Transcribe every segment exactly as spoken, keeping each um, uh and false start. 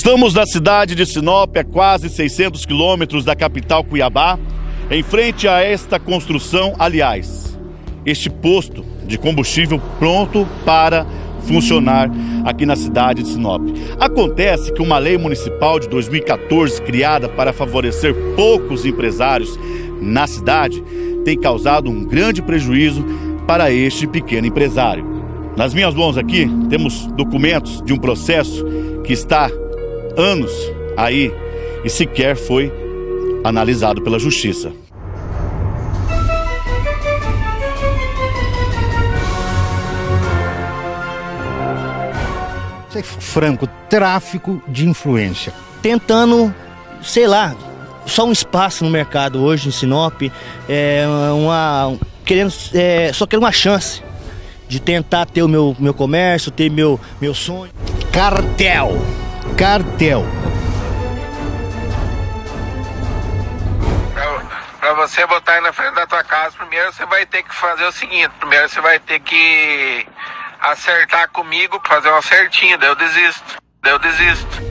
Estamos na cidade de Sinop, a quase seiscentos quilômetros da capital Cuiabá, em frente a esta construção, aliás, este posto de combustível pronto para funcionar aqui na cidade de Sinop. Acontece que uma lei municipal de dois mil e quatorze, criada para favorecer poucos empresários na cidade, tem causado um grande prejuízo para este pequeno empresário. Nas minhas mãos aqui temos documentos de um processo que está anos aí e sequer foi analisado pela justiça. Ser franco, tráfico de influência. Tentando, sei lá, só um espaço no mercado hoje em Sinop, é, uma, querendo, é, só quero uma chance de tentar ter o meu, meu comércio, ter meu, meu sonho. Cartel. Cartel. Para você botar aí na frente da tua casa, primeiro você vai ter que fazer o seguinte, primeiro você vai ter que acertar comigo, fazer uma certinha, daí eu desisto, daí eu desisto.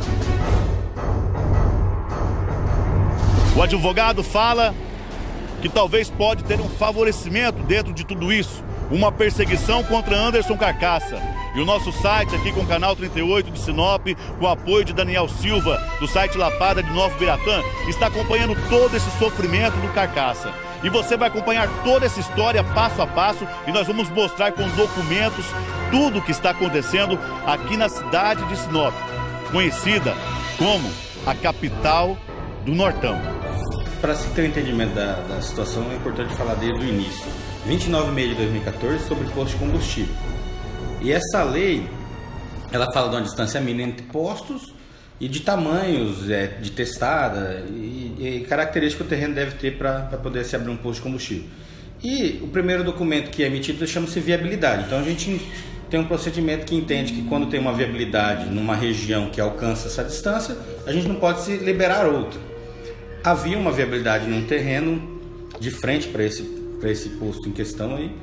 O advogado fala que talvez pode ter um favorecimento dentro de tudo isso, uma perseguição contra Anderson Carcaça. E o nosso site aqui com o canal trinta e oito de Sinop, com o apoio de Daniel Silva, do site Lapada de Novo Biratã, está acompanhando todo esse sofrimento do Carcaça. E você vai acompanhar toda essa história passo a passo e nós vamos mostrar com documentos tudo o que está acontecendo aqui na cidade de Sinop, conhecida como a capital do Nortão. Para se ter um entendimento da, da situação, é importante falar desde o início. vinte e nove de maio de dois mil e quatorze, sobre posto de combustível. E essa lei, ela fala de uma distância mínima entre postos e de tamanhos, é, de testada e, e características que o terreno deve ter para poder se abrir um posto de combustível. E o primeiro documento que é emitido chama-se viabilidade. Então a gente tem um procedimento que entende que quando tem uma viabilidade numa região que alcança essa distância, a gente não pode se liberar outra. Havia uma viabilidade num terreno de frente para esse, para esse posto em questão aí,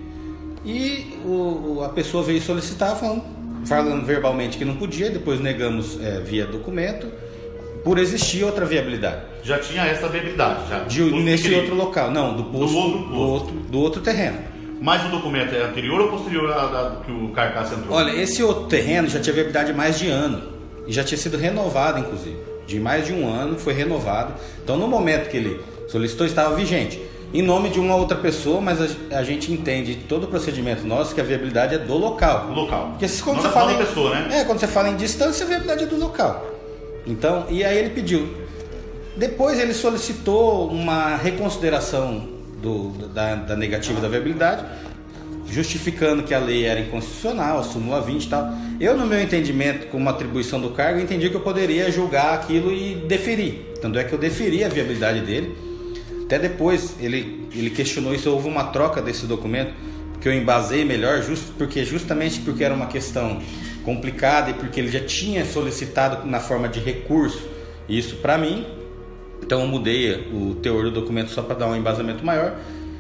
e o, a pessoa veio solicitar falando, falando verbalmente que não podia, depois negamos é, via documento, por existir outra viabilidade. Já tinha essa viabilidade? Já. De, nesse outro local, não, do posto, do outro, posto. Do, outro, do outro terreno. Mas o documento é anterior ou posterior ao que o Carcaça entrou? Olha, esse outro terreno já tinha viabilidade de mais de ano, e já tinha sido renovado, inclusive, de mais de um ano, foi renovado. Então, no momento que ele solicitou, estava vigente. Em nome de uma outra pessoa, mas a, a gente entende todo o procedimento nosso que a viabilidade é do local. Do local. Porque se, quando não você é fala da em, pessoa, né? É, quando você fala em distância, a viabilidade é do local. Então, e aí ele pediu. Depois ele solicitou uma reconsideração do, da, da negativa da viabilidade, justificando que a lei era inconstitucional, a súmula vinte e tal. Eu, no meu entendimento, com uma atribuição do cargo, entendi que eu poderia julgar aquilo e deferir. Tanto é que eu deferi a viabilidade dele. Até depois ele, ele questionou isso, houve uma troca desse documento, que eu embasei melhor, just, porque justamente porque era uma questão complicada e porque ele já tinha solicitado na forma de recurso isso para mim. Então eu mudei o teor do documento só para dar um embasamento maior.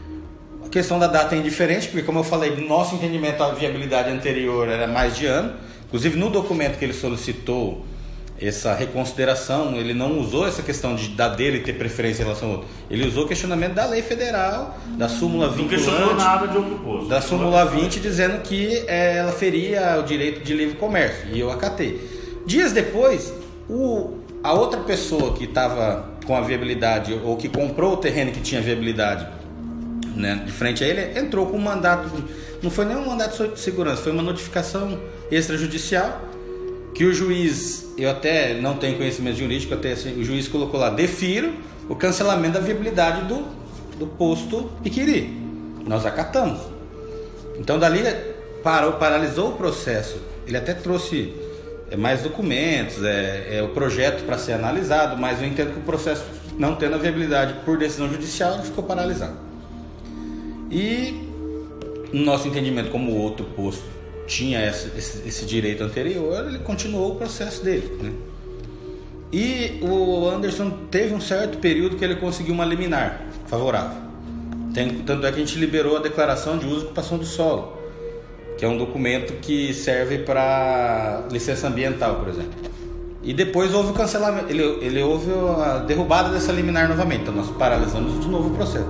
A questão da data é indiferente, porque como eu falei, no nosso entendimento a viabilidade anterior era mais de ano. Inclusive no documento que ele solicitou essa reconsideração, ele não usou essa questão de da dele ter preferência em relação ao outro. Ele usou o questionamento da lei federal, da súmula vinte. Não questionou nada de outro posto. Da súmula vinte, dizendo que é, ela feria o direito de livre comércio. E eu acatei. Dias depois, o, a outra pessoa que estava com a viabilidade, ou que comprou o terreno que tinha viabilidade, né, de frente a ele, entrou com um mandato, não foi nem um mandato de segurança, foi uma notificação extrajudicial, que o juiz, eu até não tenho conhecimento jurídico, até assim, o juiz colocou lá, defiro o cancelamento da viabilidade do, do posto Piquiri. Nós acatamos. Então dali parou, paralisou o processo. Ele até trouxe é, mais documentos, é, é o projeto para ser analisado, mas eu entendo que o processo, não tendo a viabilidade por decisão judicial, ele ficou paralisado. E no nosso entendimento, como o outro posto tinha esse, esse, esse direito anterior, ele continuou o processo dele, né? E o Anderson teve um certo período que ele conseguiu uma liminar favorável. Tem, tanto é que a gente liberou a declaração de uso e ocupação do solo, que é um documento que serve para licença ambiental, por exemplo. E depois houve o cancelamento, ele, ele houve a derrubada dessa liminar novamente, então nós paralisamos de novo o processo.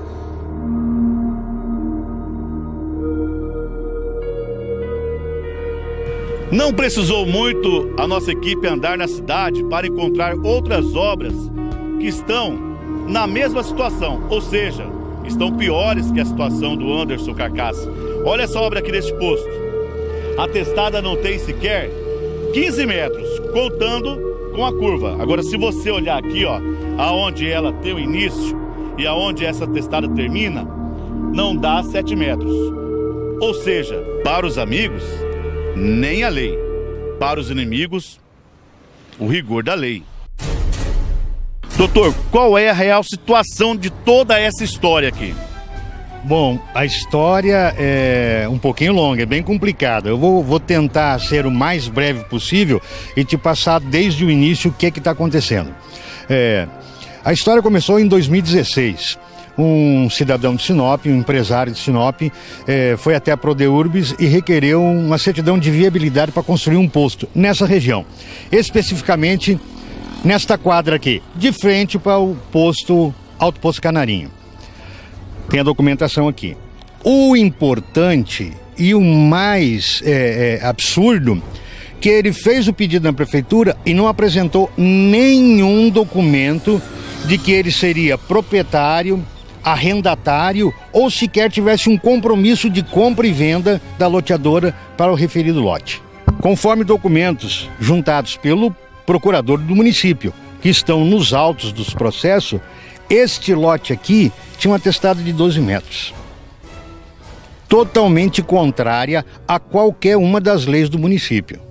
Não precisou muito a nossa equipe andar na cidade para encontrar outras obras que estão na mesma situação, ou seja, estão piores que a situação do Anderson Carcaça. Olha essa obra aqui deste posto. A testada não tem sequer quinze metros, contando com a curva. Agora, se você olhar aqui, ó, aonde ela tem o início e aonde essa testada termina, não dá sete metros. Ou seja, para os amigos, nem a lei. Para os inimigos, o rigor da lei. Doutor, qual é a real situação de toda essa história aqui? Bom, a história é um pouquinho longa, é bem complicada. Eu vou, vou tentar ser o mais breve possível e te passar desde o início o que é que está acontecendo. É, a história começou em dois mil e dezesseis. Um cidadão de Sinop, um empresário de Sinop, é, foi até a Prodeurbis e requereu uma certidão de viabilidade para construir um posto nessa região. Especificamente nesta quadra aqui, de frente para o posto Alto Poço Canarinho. Tem a documentação aqui. O importante e o mais é, é, absurdo, que ele fez o pedido na prefeitura e não apresentou nenhum documento de que ele seria proprietário, arrendatário ou sequer tivesse um compromisso de compra e venda da loteadora para o referido lote. Conforme documentos juntados pelo procurador do município, que estão nos autos dos processos, este lote aqui tinha um atestado de doze metros. Totalmente contrária a qualquer uma das leis do município.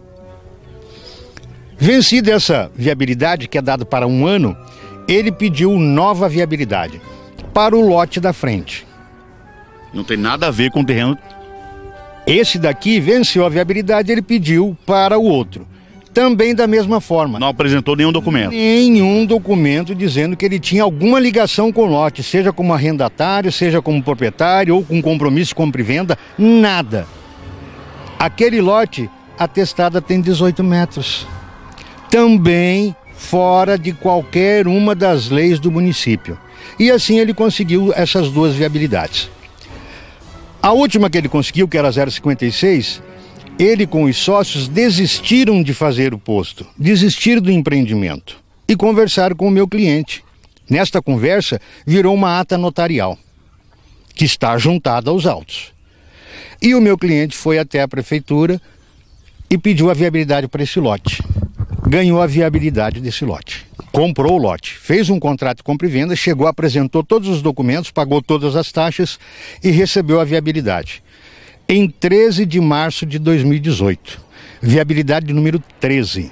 Vencida essa viabilidade, que é dada para um ano, ele pediu nova viabilidade para o lote da frente. Não tem nada a ver com o terreno. Esse daqui venceu a viabilidade, ele pediu para o outro. Também da mesma forma. Não apresentou nenhum documento. Nenhum documento dizendo que ele tinha alguma ligação com o lote, seja como arrendatário, seja como proprietário ou com compromisso de compra e venda, nada. Aquele lote, a testada tem dezoito metros. Também fora de qualquer uma das leis do município. E assim ele conseguiu essas duas viabilidades. A última que ele conseguiu, que era zero vírgula cinquenta e seis, ele com os sócios desistiram de fazer o posto, desistiram do empreendimento e conversaram com o meu cliente. Nesta conversa, virou uma ata notarial, que está juntada aos autos. E o meu cliente foi até a prefeitura e pediu a viabilidade para esse lote. Ganhou a viabilidade desse lote. Comprou o lote, fez um contrato de compra e venda, chegou, apresentou todos os documentos, pagou todas as taxas e recebeu a viabilidade. Em treze de março de dois mil e dezoito. Viabilidade número treze.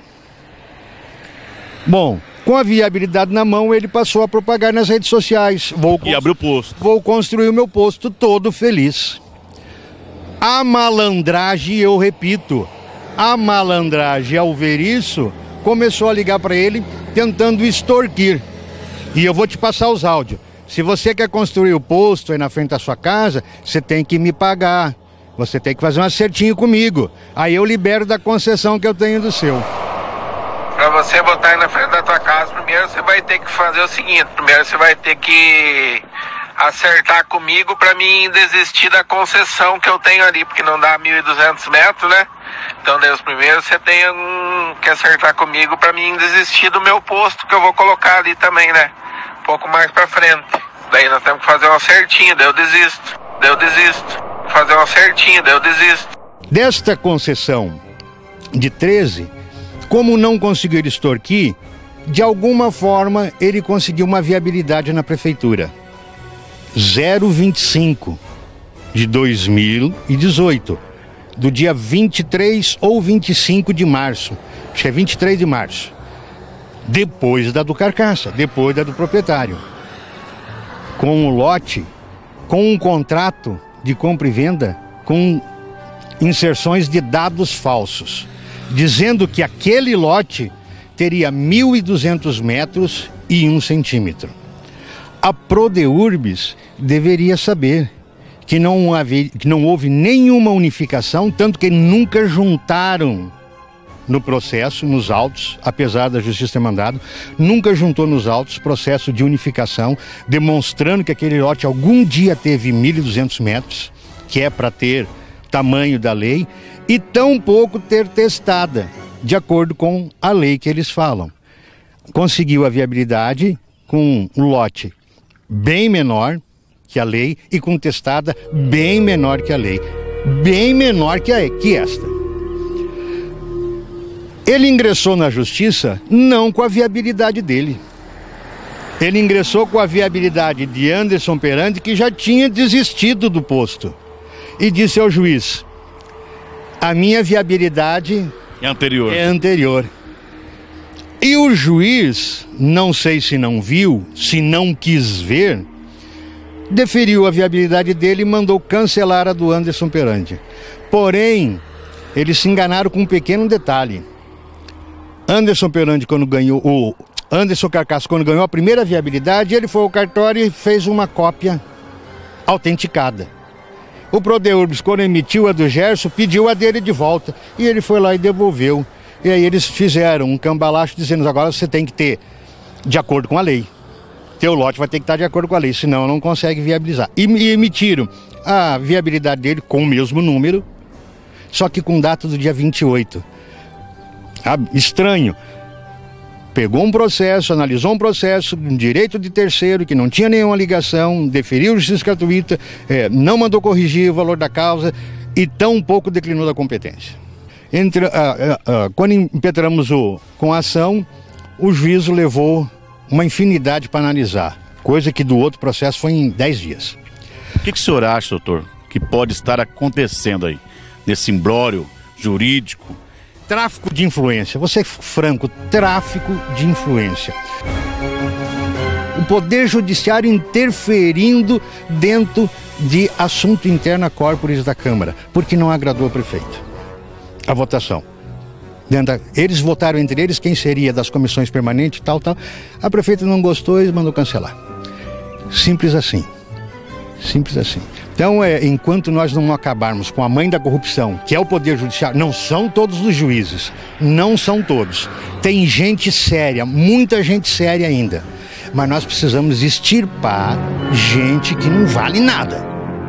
Bom, com a viabilidade na mão, ele passou a propagar nas redes sociais. Vou E abriu o posto. Vou construir o meu posto todo feliz. A malandragem, eu repito, a malandragem, ao ver isso, começou a ligar para ele, tentando extorquir. E eu vou te passar os áudios. Se você quer construir o posto aí na frente da sua casa, você tem que me pagar. Você tem que fazer um acertinho comigo. Aí eu libero da concessão que eu tenho do seu. Pra você botar aí na frente da tua casa, primeiro você vai ter que fazer o seguinte. Primeiro você vai ter que acertar comigo pra mim desistir da concessão que eu tenho ali, porque não dá mil e duzentos metros, né? Então, Deus, primeiro você tem um, que acertar comigo pra mim desistir do meu posto que eu vou colocar ali também, né? Um pouco mais pra frente. Daí nós temos que fazer um acertinho, daí eu desisto. Daí eu desisto. Fazer uma certinha, daí eu desisto. Desta concessão de treze, como não conseguiu extorquir, de alguma forma ele conseguiu uma viabilidade na prefeitura. zero vírgula vinte e cinco de dois mil e dezoito, do dia vinte e três ou vinte e cinco de março, acho que é vinte e três de março, depois da do Carcaça, depois da do proprietário. Com o lote, com um contrato de compra e venda com inserções de dados falsos, dizendo que aquele lote teria mil e duzentos metros e um centímetro. A Prodeurbis deveria saber que não, havia, que não houve nenhuma unificação, tanto que nunca juntaram no processo, nos autos, apesar da justiça ter mandado, nunca juntou nos autos processo de unificação, demonstrando que aquele lote algum dia teve mil e duzentos metros, que é para ter tamanho da lei, e tampouco ter testada, de acordo com a lei que eles falam. Conseguiu a viabilidade com um lote bem menor que a lei e com testada bem menor que a lei, bem menor que, a, que esta. Ele ingressou na justiça não com a viabilidade dele. Ele ingressou com a viabilidade de Anderson Perandi, que já tinha desistido do posto. E disse ao juiz: a minha viabilidade é anterior. É anterior. E o juiz, não sei se não viu, se não quis ver, deferiu a viabilidade dele e mandou cancelar a do Anderson Perandi. Porém, eles se enganaram com um pequeno detalhe. Anderson Perandi, quando ganhou, o Anderson Carcaça, quando ganhou a primeira viabilidade, ele foi ao cartório e fez uma cópia autenticada. O Prodeurbis, quando emitiu a do Gerson, pediu a dele de volta e ele foi lá e devolveu. E aí eles fizeram um cambalacho dizendo: agora você tem que ter de acordo com a lei. Teu lote vai ter que estar de acordo com a lei, senão não consegue viabilizar. E, e emitiram a viabilidade dele com o mesmo número, só que com data do dia vinte e oito. Ah, estranho. Pegou um processo, analisou um processo, um direito de terceiro que não tinha nenhuma ligação, deferiu justiça gratuita, é, não mandou corrigir o valor da causa e tampouco declinou da competência. Entre, ah, ah, ah, quando impetramos o, com a ação, o juízo levou uma infinidade para analisar, coisa que do outro processo foi em dez dias. O que, que o senhor acha, doutor, que pode estar acontecendo aí, nesse imbróglio jurídico? Tráfico de influência, vou ser franco, tráfico de influência. O Poder Judiciário interferindo dentro de assunto interno corporis da Câmara, porque não agradou ao prefeito. A votação. Eles votaram entre eles quem seria das comissões permanentes, tal, tal. A prefeita não gostou e mandou cancelar. Simples assim. Simples assim. Então, é, enquanto nós não acabarmos com a mãe da corrupção, que é o Poder Judiciário, não são todos os juízes, não são todos. Tem gente séria, muita gente séria ainda. Mas nós precisamos extirpar gente que não vale nada.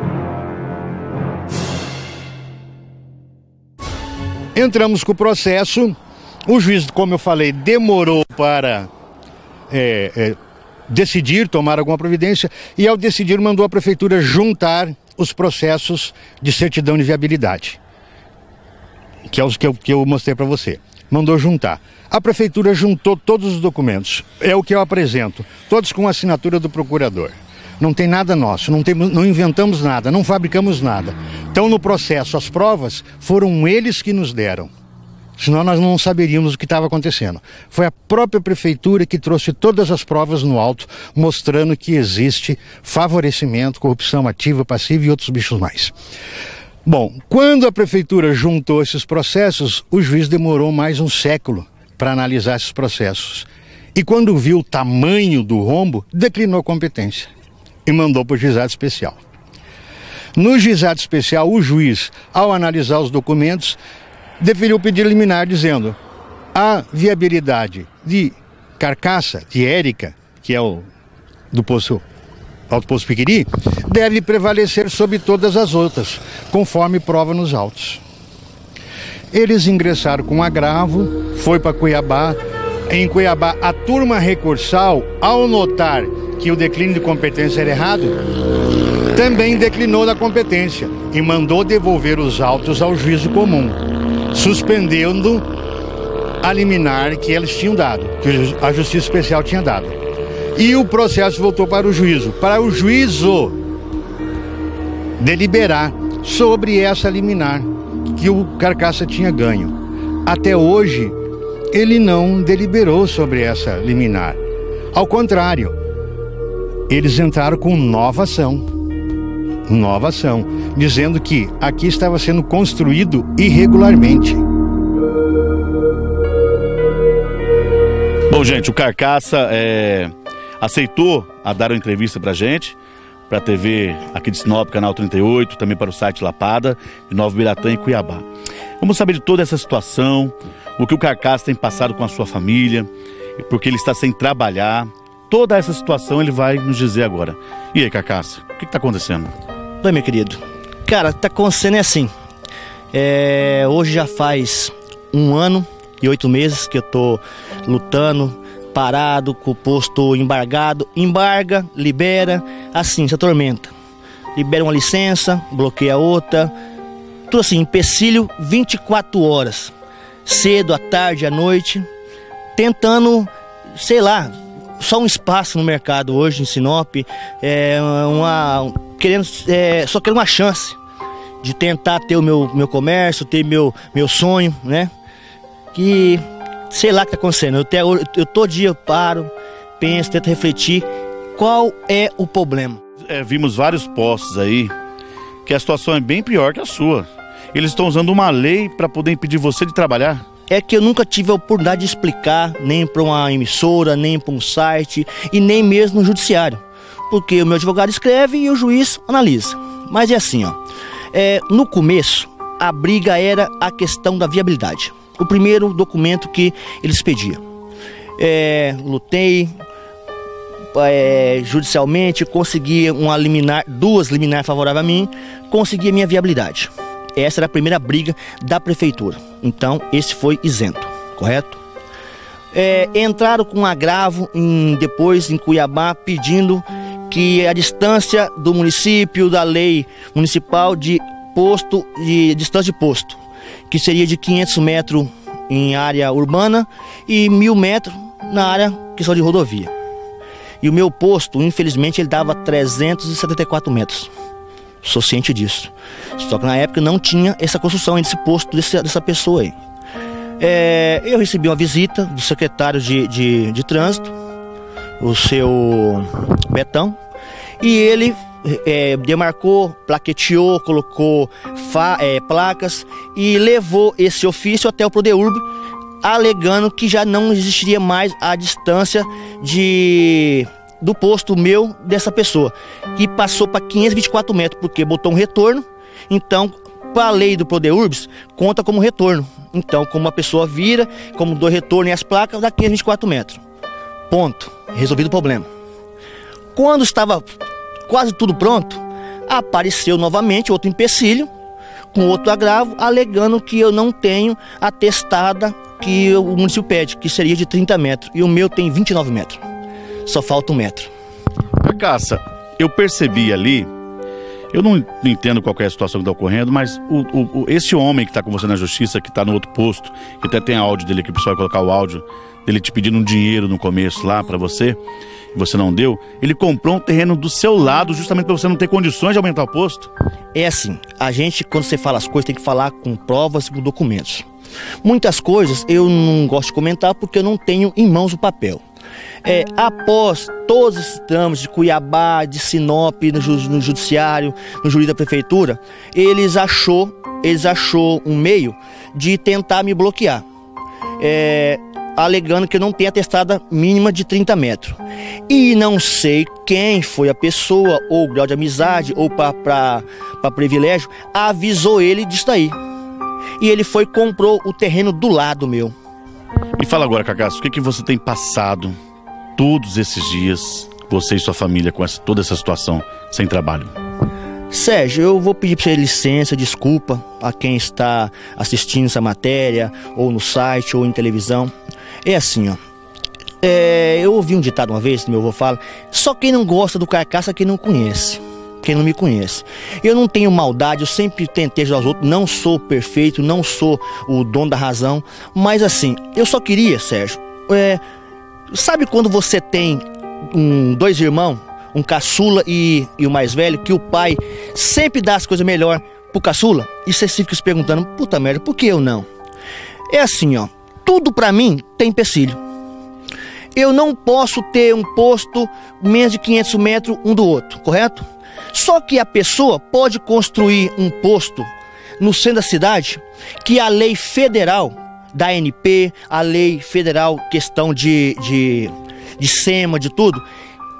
Entramos com o processo, o juiz, como eu falei, demorou para é, é, decidir, tomar alguma providência, e ao decidir mandou a prefeitura juntar os processos de certidão de viabilidade, que é os que eu, que eu mostrei para você. Mandou juntar. A prefeitura juntou todos os documentos, é o que eu apresento, todos com a assinatura do procurador. Não tem nada nosso, não, temos, não inventamos nada, não fabricamos nada. Então, no processo, as provas foram eles que nos deram. Senão nós não saberíamos o que estava acontecendo. Foi a própria prefeitura que trouxe todas as provas no auto, mostrando que existe favorecimento, corrupção ativa, passiva e outros bichos mais. Bom, quando a prefeitura juntou esses processos, o juiz demorou mais um século para analisar esses processos. E quando viu o tamanho do rombo, declinou a competência e mandou para o juizado especial. No juizado especial, o juiz, ao analisar os documentos, deferiu o pedido liminar dizendo: a viabilidade de Carcaça, de Érica, que é o do posto, Alto Poço Piquiri, deve prevalecer sobre todas as outras, conforme prova nos autos. Eles ingressaram com agravo, foi para Cuiabá. Em Cuiabá, a turma recursal, ao notar que o declínio de competência era errado, também declinou da competência e mandou devolver os autos ao juízo comum, suspendendo a liminar que eles tinham dado, que a Justiça Especial tinha dado. E o processo voltou para o juízo, para o juízo deliberar sobre essa liminar que o Carcaça tinha ganho. Até hoje, ele não deliberou sobre essa liminar. Ao contrário, eles entraram com nova ação, nova ação, dizendo que aqui estava sendo construído irregularmente. Bom, gente, o Carcaça é, aceitou a dar uma entrevista pra gente, para a T V aqui de Sinop, Canal trinta e oito, também para o site Lapada, de Nova Biratã e Cuiabá. Vamos saber de toda essa situação, o que o Carcaça tem passado com a sua família, porque ele está sem trabalhar. Toda essa situação ele vai nos dizer agora. E aí, Carcaça, o que está acontecendo? Oi, meu querido. Cara, tá acontecendo é assim. É, hoje já faz um ano e oito meses que eu tô lutando, parado, com o posto embargado. Embarga, libera, assim, se atormenta. Libera uma licença, bloqueia outra. Tudo assim, empecilho vinte e quatro horas. Cedo, à tarde, à noite. Tentando, sei lá, só um espaço no mercado hoje em Sinop. É, uma, querendo, é, só quero uma chance de tentar ter o meu, meu comércio, ter meu, meu sonho, né? Que sei lá o que tá acontecendo. Eu, até, eu, eu todo dia eu paro, penso, tento refletir qual é o problema. É, vimos vários postos aí que a situação é bem pior que a sua. Eles estão usando uma lei para poder impedir você de trabalhar. É que eu nunca tive a oportunidade de explicar, nem para uma emissora, nem para um site e nem mesmo no judiciário. Porque o meu advogado escreve e o juiz analisa. Mas é assim, ó. É, no começo, a briga era a questão da viabilidade. O primeiro documento que eles pediam. É, lutei é, judicialmente, consegui uma liminar, duas liminar favoráveis a mim, consegui a minha viabilidade. Essa era a primeira briga da prefeitura. Então, esse foi isento, correto? É, entraram com um agravo em, depois em Cuiabá, pedindo que a distância do município, da lei municipal de posto, de distância de posto, que seria de quinhentos metros em área urbana e mil metros na área que são de rodovia. E o meu posto, infelizmente, ele dava trezentos e setenta e quatro metros. Sou ciente disso. Só que na época não tinha essa construção, esse posto desse, dessa pessoa aí. É, eu recebi uma visita do secretário de, de, de trânsito, o seu Betão, e ele é, demarcou, plaqueteou, colocou fa, é, placas e levou esse ofício até o Prodeurb, alegando que já não existiria mais a distância de... do posto meu dessa pessoa, que passou para quinhentos e vinte e quatro metros, porque botou um retorno. Então, para a lei do Prodeurbs, conta como retorno. Então, como a pessoa vira, como dois retornos e as placas, dá quinhentos e vinte e quatro metros. Ponto. Resolvido o problema. Quando estava quase tudo pronto, apareceu novamente outro empecilho, com outro agravo, alegando que eu não tenho a testada que o município pede, que seria de trinta metros, e o meu tem vinte e nove metros. Só falta um metro. Carcaça, eu percebi ali, eu não entendo qual é a situação que está ocorrendo, mas o, o, esse homem que está com você na justiça, que está no outro posto, que até tem áudio dele aqui, o pessoal vai colocar o áudio dele te pedindo um dinheiro no começo lá para você, e você não deu, ele comprou um terreno do seu lado justamente para você não ter condições de aumentar o posto? É assim, a gente, quando você fala as coisas, tem que falar com provas e com documentos. Muitas coisas eu não gosto de comentar porque eu não tenho em mãos o papel. É, após todos esses trâmites de Cuiabá, de Sinop, no, ju no judiciário, no juiz da prefeitura, eles achou, eles achou um meio de tentar me bloquear, é, alegando que eu não tenho a testada mínima de trinta metros. E não sei quem foi a pessoa, ou o grau de amizade, ou para privilégio, avisou ele disso daí. E ele foi e comprou o terreno do lado meu. Me fala agora, Carcaça, o que, que você tem passado todos esses dias, você e sua família, com essa, toda essa situação, sem trabalho? Sérgio, eu vou pedir para você licença, desculpa a quem está assistindo essa matéria, ou no site, ou em televisão. É assim, ó. É, eu ouvi um ditado uma vez, meu avô fala, só quem não gosta do Carcaça é quem não conhece. Quem não me conhece. Eu não tenho maldade, eu sempre tentei ajudar os outros, não sou perfeito, não sou o dono da razão, mas assim, eu só queria, Sérgio, é, sabe quando você tem um, dois irmãos, um caçula e, e o mais velho, que o pai sempre dá as coisas melhor pro caçula, e você fica se perguntando, puta merda, por que eu não? É assim, ó, tudo pra mim tem empecilho. Eu não posso ter um posto menos de quinhentos metros um do outro, correto? Só que a pessoa pode construir um posto no centro da cidade que a lei federal da A N P, a lei federal questão de, de, de SEMA, de tudo,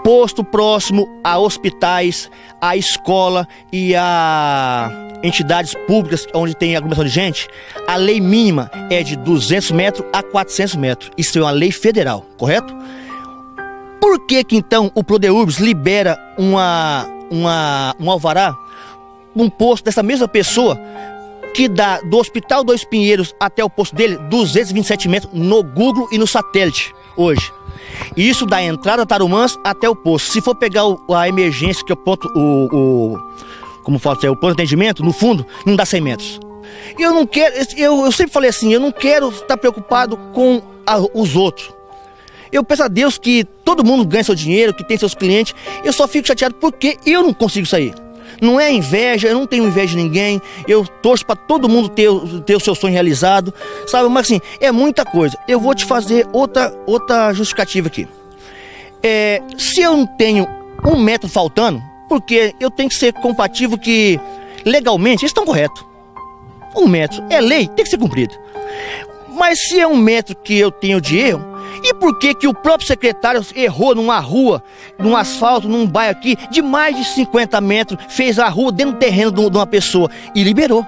posto próximo a hospitais, a escola e a entidades públicas onde tem aglomeração de gente, a lei mínima é de duzentos metros a quatrocentos metros. Isso é uma lei federal, correto? Por que que então o Prodeurbs libera uma, uma, um alvará, um posto dessa mesma pessoa que dá do Hospital Dois Pinheiros até o posto dele duzentos e vinte e sete metros no Google e no satélite hoje? E isso da entrada Tarumãs até o posto. Se for pegar o, a emergência, que é o ponto, o, o como fala, é o ponto de atendimento, no fundo, não dá cem metros. Eu não quero, eu, eu sempre falei assim, eu não quero estar preocupado com a, os outros. Eu peço a Deus que todo mundo ganhe seu dinheiro, que tem seus clientes. Eu só fico chateado porque eu não consigo sair. Não é inveja, eu não tenho inveja de ninguém. Eu torço para todo mundo ter, ter o seu sonho realizado, sabe? Mas assim, é muita coisa. Eu vou te fazer outra, outra justificativa aqui. É, se eu não tenho um metro faltando, porque eu tenho que ser compatível que legalmente eles estão corretos. Um metro é lei, tem que ser cumprido. Mas se é um metro que eu tenho de erro, e por que que o próprio secretário errou numa rua, num asfalto, num bairro aqui, de mais de cinquenta metros, fez a rua dentro do terreno de uma pessoa e liberou?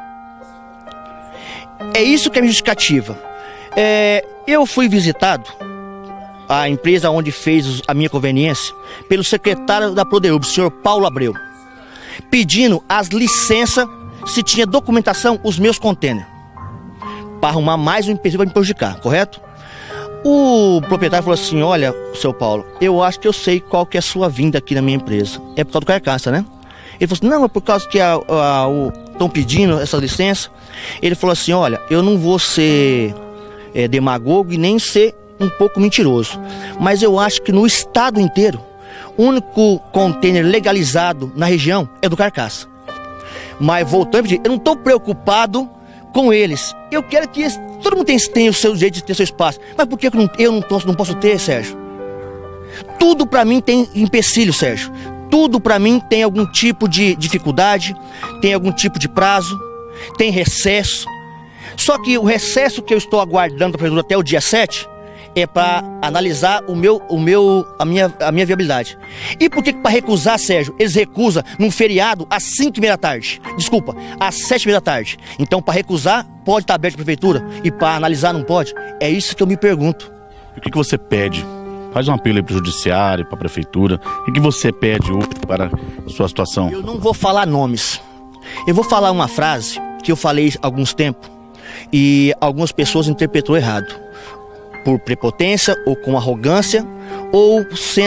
É isso que é a minha justificativa. É, eu fui visitado, a empresa onde fez a minha conveniência, pelo secretário da Prodeurbs, o senhor Paulo Abreu, pedindo as licenças, se tinha documentação, os meus contêineres, para arrumar mais um empecilho para me prejudicar, correto? O proprietário falou assim: olha, seu Paulo, eu acho que eu sei qual que é a sua vinda aqui na minha empresa. É por causa do carcaça, né? Ele falou assim: não, é por causa que estão pedindo essa licença. Ele falou assim: olha, eu não vou ser é, demagogo e nem ser um pouco mentiroso, mas eu acho que no estado inteiro, o único container legalizado na região é do carcaça. Mas voltando a pedir, eu não estou preocupado com eles. Eu quero que eles, todo mundo tem, tem o seu jeito de ter seu espaço. Mas por que eu não, eu não, posso, não posso ter, Sérgio? Tudo para mim tem empecilho, Sérgio. Tudo para mim tem algum tipo de dificuldade, tem algum tipo de prazo, tem recesso. Só que o recesso que eu estou aguardando até o dia sete é para analisar o meu, o meu, a, minha, a minha viabilidade. E por que para recusar, Sérgio, eles recusam num feriado às cinco e meia da tarde? Desculpa, às sete e meia da tarde. Então, para recusar, pode estar aberto a prefeitura, e para analisar não pode? É isso que eu me pergunto. E o que, que você pede? Faz um apelo aí para o judiciário, para a prefeitura. O que, que você pede hoje para a sua situação? Eu não vou falar nomes. Eu vou falar uma frase que eu falei há alguns tempos e algumas pessoas interpretou errado. Por prepotência, ou com arrogância, ou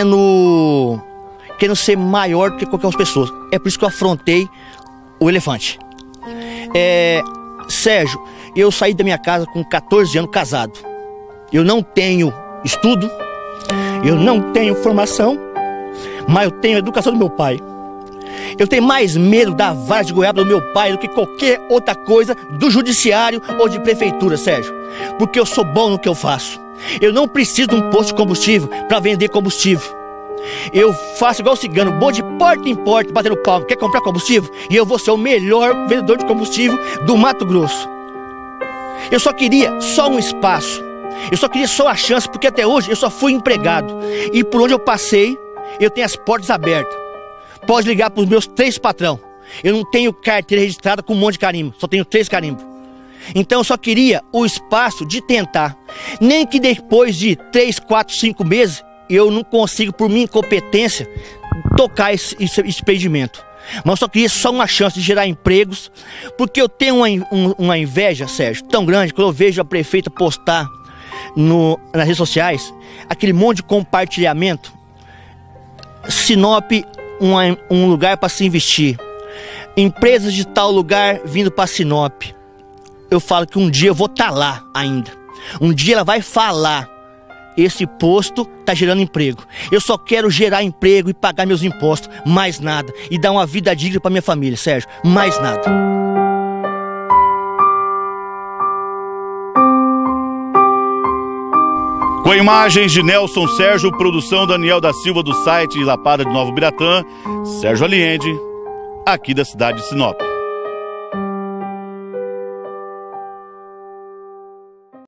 sendo querendo ser maior do que qualquer outra pessoa. É por isso que eu afrontei o elefante. É, Sérgio, eu saí da minha casa com quatorze anos casado. Eu não tenho estudo, eu não tenho formação, mas eu tenho a educação do meu pai. Eu tenho mais medo da vara de goiaba do meu pai do que qualquer outra coisa do judiciário ou de prefeitura, Sérgio. Porque eu sou bom no que eu faço. Eu não preciso de um posto de combustível para vender combustível. Eu faço igual o cigano, vou de porta em porta batendo palmo. Quer comprar combustível? E eu vou ser o melhor vendedor de combustível do Mato Grosso. Eu só queria só um espaço. Eu só queria só a chance, porque até hoje eu só fui empregado. E por onde eu passei, eu tenho as portas abertas. Pode ligar para os meus três patrão. Eu não tenho carteira registrada com um monte de carimbo. Só tenho três carimbos. Então eu só queria o espaço de tentar. Nem que depois de três, quatro, cinco meses eu não consigo, por minha incompetência, tocar esse, esse expedimento. Mas eu só queria só uma chance de gerar empregos. Porque eu tenho uma, um, uma inveja, Sérgio, tão grande, quando eu vejo a prefeita postar no, nas redes sociais aquele monte de compartilhamento. Sinop, um, um lugar para se investir. Empresas de tal lugar vindo para Sinop. Eu falo que um dia eu vou estar lá ainda. Um dia ela vai falar: esse posto está gerando emprego. Eu só quero gerar emprego e pagar meus impostos, mais nada. E dar uma vida digna para minha família, Sérgio, mais nada. Com imagens de Nelson Sérgio, produção Daniel da Silva do site Lapada de Novo Biratã, Sérgio Aliende, aqui da cidade de Sinop.